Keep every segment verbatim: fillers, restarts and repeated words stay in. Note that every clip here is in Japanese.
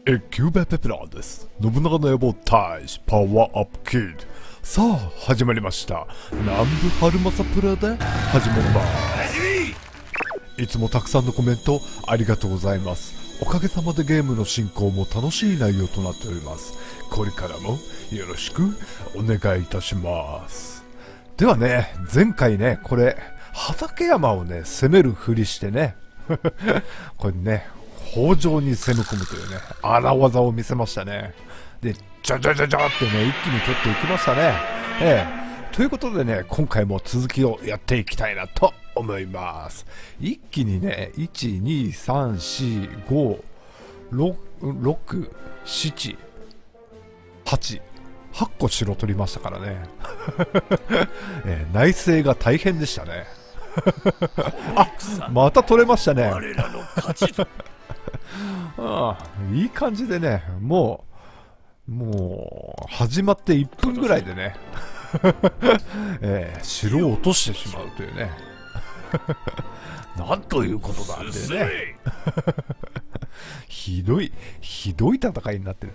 え、キューベペプラーです。信長の野望大使パワーアップキッド。さあ、始まりました。南部春正プラで始まります。いつもたくさんのコメントありがとうございます。おかげさまでゲームの進行も楽しい内容となっております。これからもよろしくお願いいたします。ではね、前回ね、これ、畠山をね、攻めるふりしてね、これね、北条に攻め込むというね、荒技を見せましたね。で、ジャジャジャジャってね、一気に取っていきましたね。ええ。ということでね、今回も続きをやっていきたいなと思います。一気にね、いち、に、さん、し、ご、ろく、なな、はち、はっこ城取りましたからね。ええ、内政が大変でしたね。あ、また取れましたね。ああ、いい感じでね、もう、もう、始まっていっぷんぐらいでね、えー、城を落としてしまうというね。なんということだっていうね。ひどい、ひどい戦いになってる。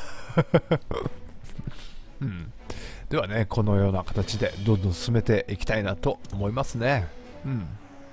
うん、ではね、このような形でどんどん進めていきたいなと思いますね。うん。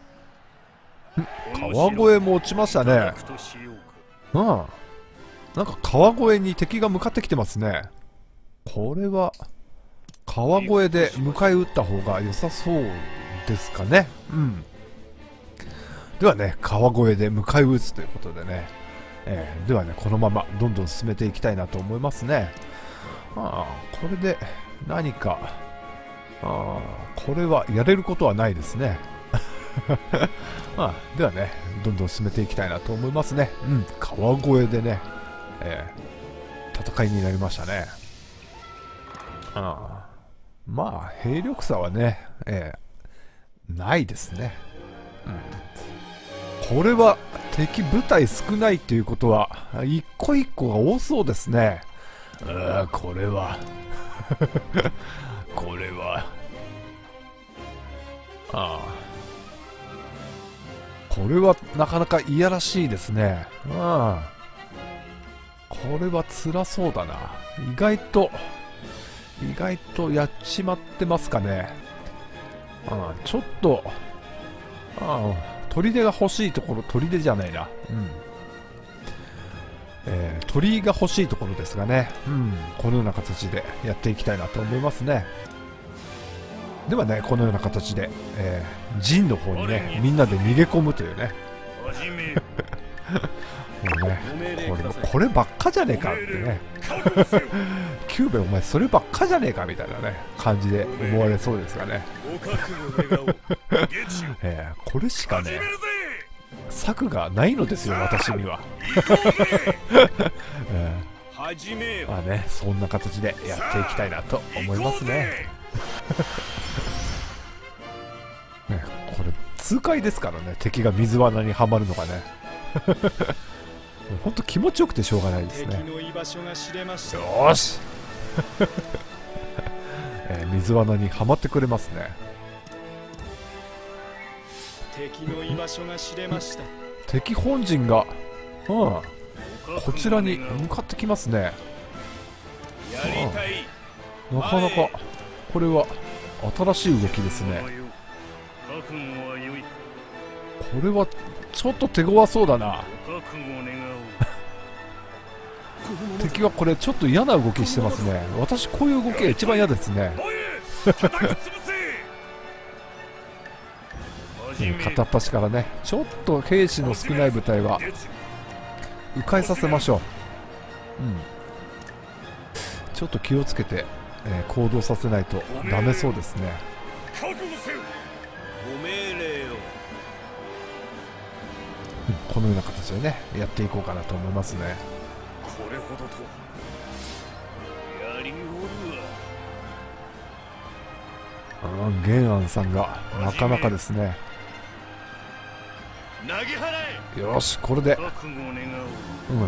川越も落ちましたね。うん。なんか川越に敵が向かってきてますね。これは川越で迎え撃った方が良さそうですかね。うん。ではね、川越で迎え撃つということでね。えー、ではね、このままどんどん進めていきたいなと思いますね。ああ、これで何か、ああ、これはやれることはないですね。まあ、ではね、どんどん進めていきたいなと思いますね。うん、川越でね、えー、戦いになりましたね。ああ、まあ、兵力差はね、えー、ないですね。うん、これは敵部隊少ないということは、一個一個が多そうですね。ああ、これは、これは、ああ。これはなかなかいやらしいですね。うん。これは辛そうだな。意外と、意外とやっちまってますかね。うん、ちょっと、うん、砦が欲しいところ、砦じゃないな。うん。えー、鳥居が欲しいところですがね。うん。このような形でやっていきたいなと思いますね。ではね、このような形で、えー、陣の方にね、みんなで逃げ込むというね。もうね、これ、こればっかじゃねえかってね。キューベお前そればっかじゃねえかみたいなね、感じで思われそうですがね。えー、これしかね、策がないのですよ、私には。えー、まあね、そんな形でやっていきたいなと思いますね。ね、これ痛快ですからね、敵が水罠にはまるのがね。ほんと気持ちよくてしょうがないですね。よし、えー、水罠にはまってくれますね。敵の居場所が知れました。敵本陣が、うん、こちらに向かってきますね。うん、なかなかこれは新しい動きですね。これはちょっと手強そうだな。敵はこれちょっと嫌な動きしてますね。私こういう動きが一番嫌ですね。片っ端からね、ちょっと兵士の少ない部隊は迂回させましょう。うん、ちょっと気をつけて、えー、行動させないとダメそうですね。うん、このような形でね、やっていこうかなと思いますね。これほどとやりおるわ。ああ、玄安さんがなかなかですね。よし、これで、うん、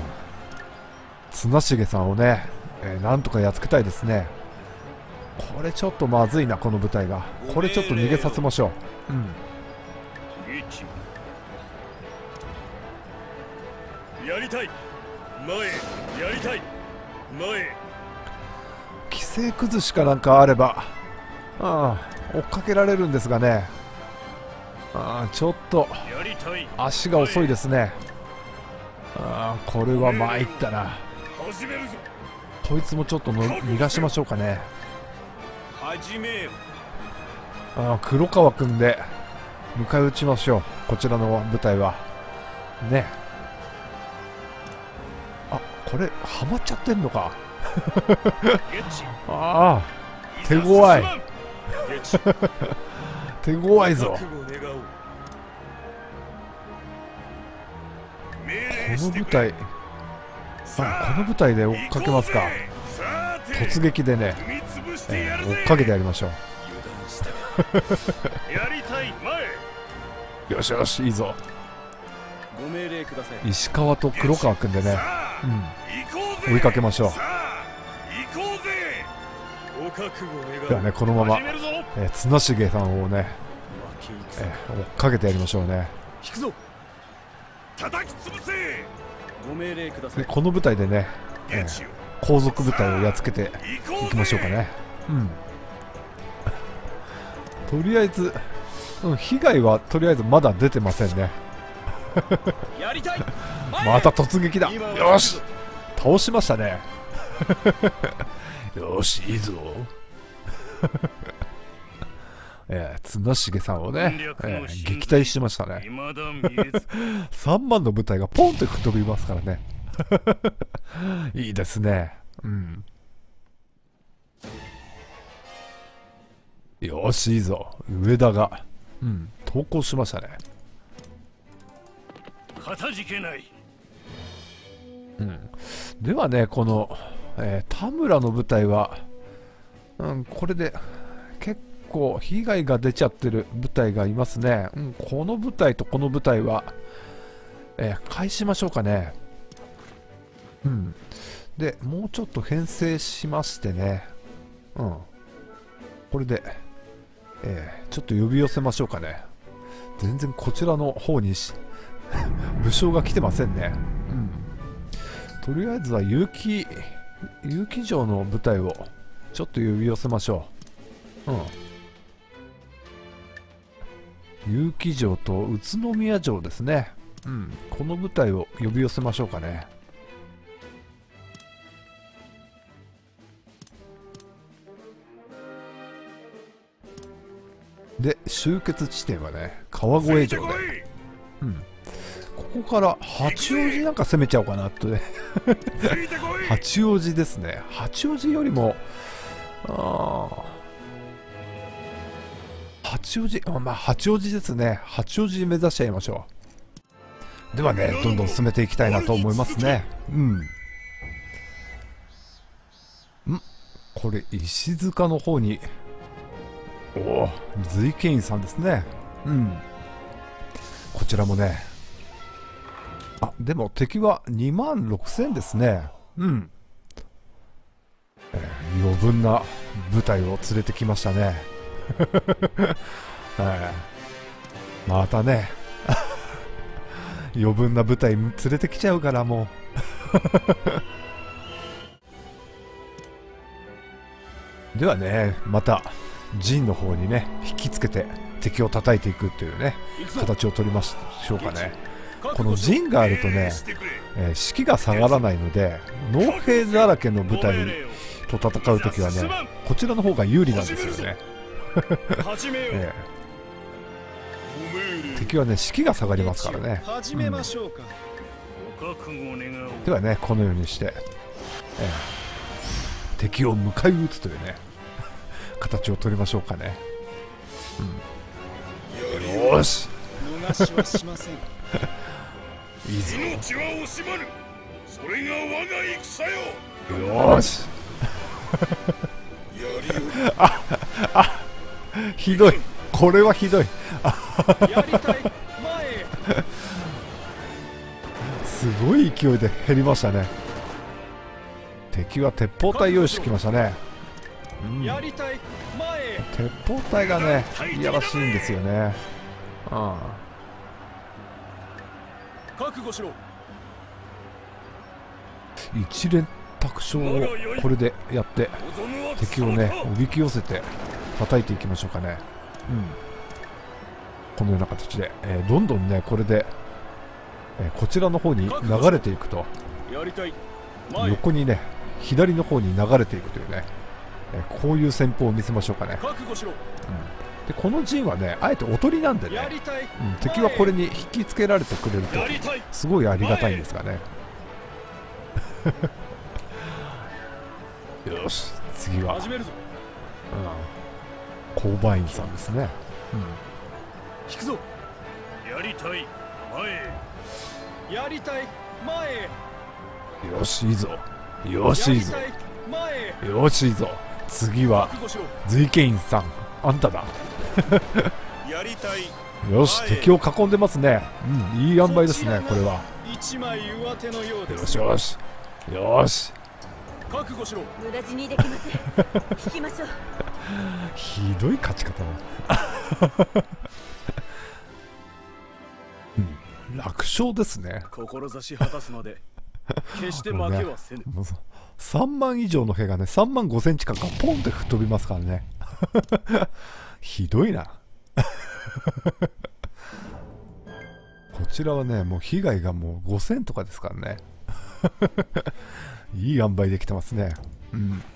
綱重さんをね、えー、なんとかやっつけたいですね。これちょっとまずいな、この部隊が。これちょっと逃げさせましょう。うん、やりたい。 前へやりたい。前へ。 規制崩しかなんかあれば、ああ追っかけられるんですがね。ああちょっとやりたい。 足が遅いですね。ああこれは参ったな。 始めるぞ。 こいつもちょっとの逃がしましょうかね。 始めよ。 ああ黒川君で迎え撃ちましょう、こちらの部隊はね。あこれはまっちゃってんのかああ手強い手強いぞ。この部隊、あこの部隊で追っかけますか。突撃でね、えー、追っかけてやりましょうよしよしいいぞ。 ご命令ください。 石川と黒川君でね、うん、追いかけましょう。ではねこのまま、えー、綱重さんをね、えー、追っかけてやりましょうね。 引くぞ。叩き潰せ。ご命令ください。 でこの部隊でね、えー、後続部隊をやっつけていきましょうかね。うんとりあえず、うん、被害はとりあえずまだ出てませんねやりたい。 また突撃だ。よし倒しましたねよしいいぞえー、綱重さんをね、えー、撃退しましたねさんまんの部隊がポンって吹っ飛びますからねいいですね。うんよしいいぞ。上田が、うん、投降しましたね。 かたじけない、 うん、ではねこの、えー、田村の部隊は、うん、これで結構被害が出ちゃってる部隊がいますね。うん、この部隊とこの部隊は、えー、返しましょうかね。うん、でもうちょっと編成しましてね、うん、これで、えー、ちょっと呼び寄せましょうかね。全然こちらの方にし武将が来てませんね。うん、とりあえずは結城結城城の部隊をちょっと呼び寄せましょう。うん、結城城と宇都宮城ですね。うん、この部隊を呼び寄せましょうかね。で集結地点はね川越城で、うん、ここから八王子なんか攻めちゃおうかなとね八王子ですね。八王子よりもあ八王子、あまあ八王子ですね。八王子目指しちゃいましょう。ではねどんどん進めていきたいなと思いますね。うんんこれ石塚の方に、おお随賢院さんですね。うんこちらもね、あでも敵はにまんろくせんですね。うん、えー、余分な部隊を連れてきましたね、えー、またね余分な部隊連れてきちゃうからもうではねまた陣の方にね引きつけて敵を叩いていくというね形を取りましょうかね。この陣があるとね、えー、士気が下がらないので農兵だらけの部隊と戦うときはねこちらの方が有利なんですよね、えー、敵はね士気が下がりますからね、うん、ではねこのようにして、えー、敵を迎え撃つというね形を取りましょうかね、うん、よーし逃しはしませんいいぞ。命は惜しまぬ。それが我が戦よ。よーしああひどい、これはひどいやりたい前へすごい勢いで減りましたね。敵は鉄砲隊用意してきましたね。うん、やりたい前へ鉄砲隊がねいやらしいんですよね。ああ覚悟しろ。 一連卓勝をこれでやって敵をねおびき寄せて叩いていきましょうかね。うん、このような形で、えー、どんどんねこれで、えー、こちらの方に流れていくと、横にね左の方に流れていくというね、えー、こういう戦法を見せましょうかね。うん、でこの陣はねあえておとりなんでね、うん、敵はこれに引きつけられてくれるとすごいありがたいんですがね。よし、次は、うん、購買員さんですね。うん、 引くぞ。やりたい前、やりたい前。 よしいいぞ、よしいいぞ、よしいいぞ。次は随ケインさん、あんただ。 やりたい。 よし、敵を囲んでますね。うん、いい塩梅ですねこれは。 一枚上手のようです。 よしよしよし、 覚悟しろ。 無駄死にできません。引きましょう。 ひどい勝ち方だ。うん、楽勝ですね。 志果たすまで決して負けはせぬ。 ね、さんまん以上の兵がねさんまんごせん近くがポンって吹っ飛びますからね。ひどいな。こちらはねもう被害がもうごせんとかですからね。いい塩梅できてますね。うん。ん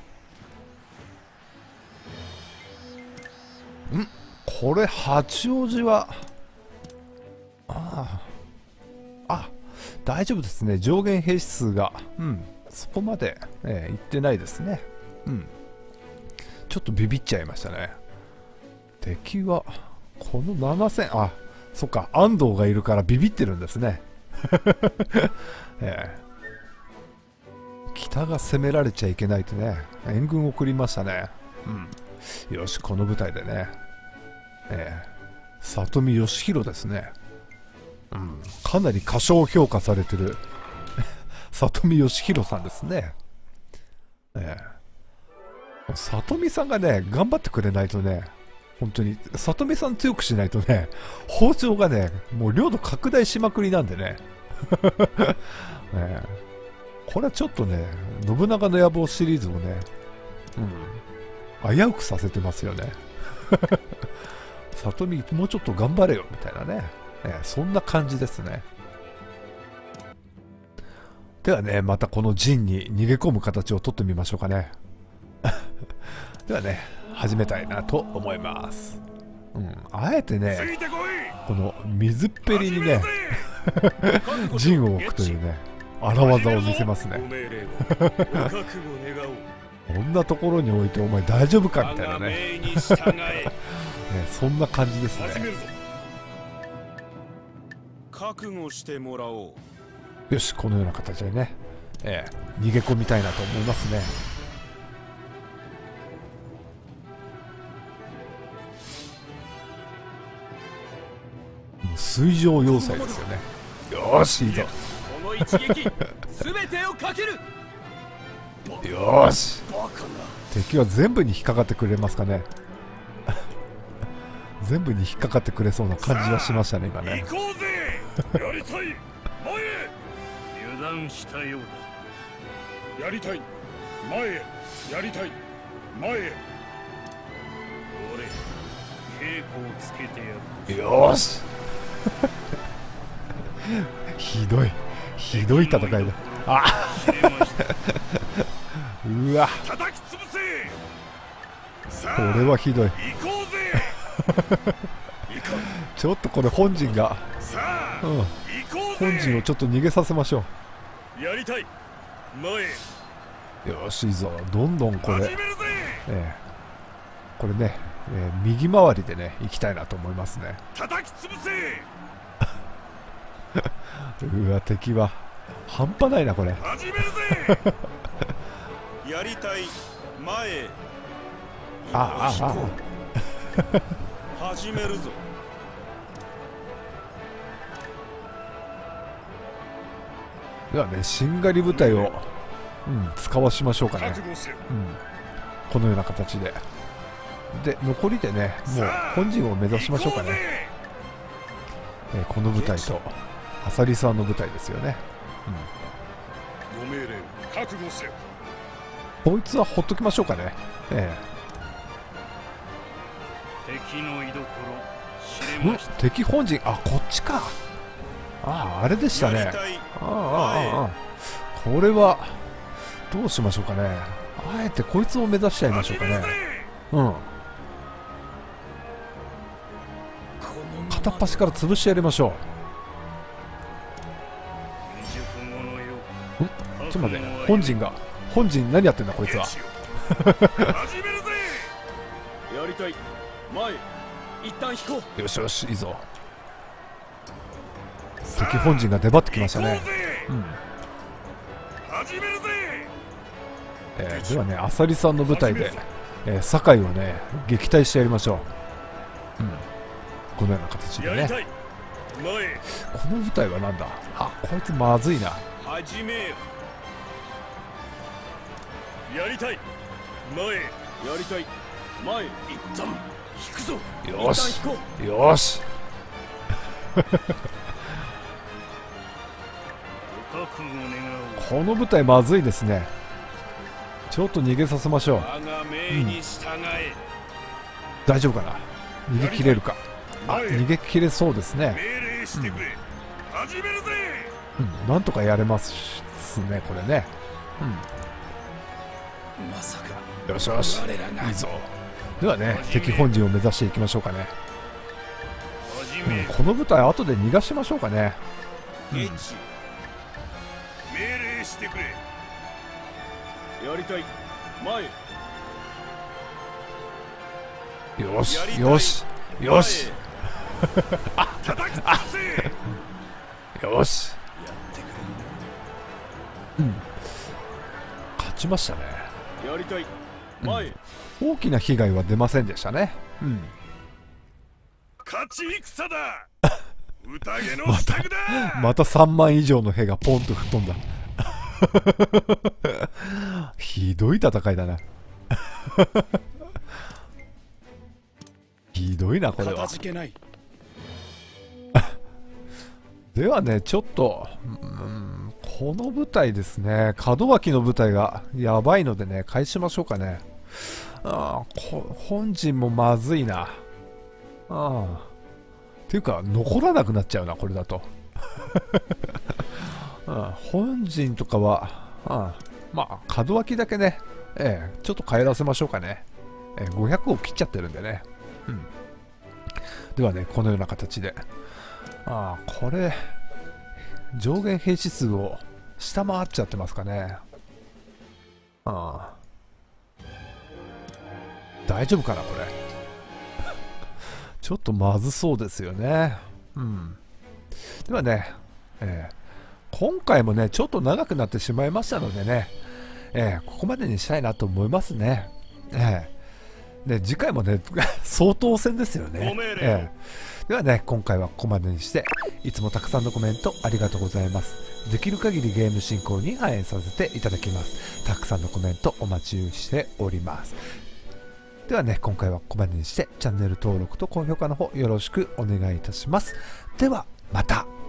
これ八王子はあああ大丈夫ですね。上限兵士数がうんそこまで、えー、いってないですね。うんちょっとビビっちゃいましたね。敵はこのななせん、あそっか安藤がいるからビビってるんですね。えー北が攻められちゃいけないとね援軍を送りましたね。うん、よしこの部隊でね、えー、里見義弘ですね。うん、かなり過小評価されてる里見義弘さんですね。えー、里見さんがね頑張ってくれないとね本当に里見さん強くしないとね北条がねもう領土拡大しまくりなんでね。えーこれはちょっとね信長の野望シリーズをね、うん、危うくさせてますよね。里見もうちょっと頑張れよみたいなね、えー、そんな感じですね。ではねまたこの陣に逃げ込む形をとってみましょうかね。ではね始めたいなと思います。うん、あえてねこの水っぺりにね陣を置くというね荒技を見せますね。こんなところに置いてお前大丈夫かみたいなね。ねそんな感じですね。 覚悟してもらおう。よしこのような形でね、えー、逃げ込みたいなと思いますね。もう水上要塞ですよね。よしいいぞ。 一撃全てをかける。 よーし敵は全部に引っかかってくれますかね。全部に引っかかってくれそうな感じはしましたね今ね。 行こうぜ。やりたい前へ。油断したようだ。やりたい前へ。やりたい前へ。俺稽古をつけてやる。 よーし。ひどいひどい戦いだ。あうわ叩き潰せ。 これはひどい。ちょっとこれ本陣が、うん、本陣をちょっと逃げさせましょう。やりたい前。よしいいぞ。どんどんこれ、えー、これね、えー、右回りでね行きたいなと思いますね。 叩き潰せ。 うわ敵は半端ないなこれ。 始めるぜ。やりたい前。 あああ始めるぞ。 ではねしんがり部隊を、うん、使わしましょうかね。うん、このような形でで残りでねもう本陣を目指しましょうかね。えー、この部隊とあさりさんの部隊ですよね。 ご命令覚悟せよ。 こいつはほっときましょうかね。え敵の居所知え、んれました。 敵本陣、あ、こっちか。ああ、あれでしたね。 やりたいああ、ああ、ああ、これはどうしましょうかね。あえてこいつを目指しちゃいましょうかね。うん、片っ端から潰してやりましょ未熟者よ。 う。ん、ちょっと待って、本陣が本陣何やってんだこいつは。 始めるぜ。やりたい。前一旦引こう。 よしよし、いいぞ。敵本陣が出張ってきましたね。うん、 始めるぜ。 えー、ではね、あさりさんの舞台で、えー、堺をね撃退してやりましょう。うん、このような形でね。 やりたい。前この舞台はなんだ。あ、こいつまずいな。 始めよ。やりたい。前やりたい。前一旦引くぞ。 よし一旦引こう。 よし。 ご覚悟願おう。 この舞台まずいですね。ちょっと逃げさせましょう。 我が命に従え。 大丈夫かな。逃げ切れるか。あ、 前逃げ切れそうですね。 命令してくれ。始めるぜ。 うん、なんとかやれますね、これね。 まさかうん、よしよし、 我らがいいぞ。ではね、敵本陣を目指していきましょうかね。 始め。 うん、この舞台後で逃がしましょうかね。うん、 命令してくれ。やりたい。前よしやりたいよしよし叩き潰せ。 よし、 やってくうん、勝ちましたね。 れ。やりたい。前大きな被害は出ませんでしたね。うん、 勝ち戦だ。宴の支度だ。 またさんまん以上の兵がポンと吹っ飛んだ。ひどい戦いだな。ひどいなこれは。 片付けない。 ではね、ちょっと、うん、この舞台ですね、門脇の舞台がやばいのでね、返しましょうかね。あー、こ本陣もまずいな。ああ、っていうか残らなくなっちゃうなこれだと。あ、本陣とかは、あ、まあ門脇だけね、ええ、ちょっと帰らせましょうかね。ええ、ごひゃくを切っちゃってるんでね。うん、ではね、このような形で、ああ、これ上限兵士数を下回っちゃってますかね。ああ、大丈夫かなこれ。ちょっとまずそうですよね。うん、ではね、えー今回もねちょっと長くなってしまいましたのでね、えーここまでにしたいなと思いますね。えーで次回もね相当戦ですよね。えーではね、今回はここまでにして、いつもたくさんのコメントありがとうございます。できる限りゲーム進行に反映させていただきます。たくさんのコメントお待ちしております。ではね、今回はここまでにして、チャンネル登録と高評価の方よろしくお願いいたします。ではまた。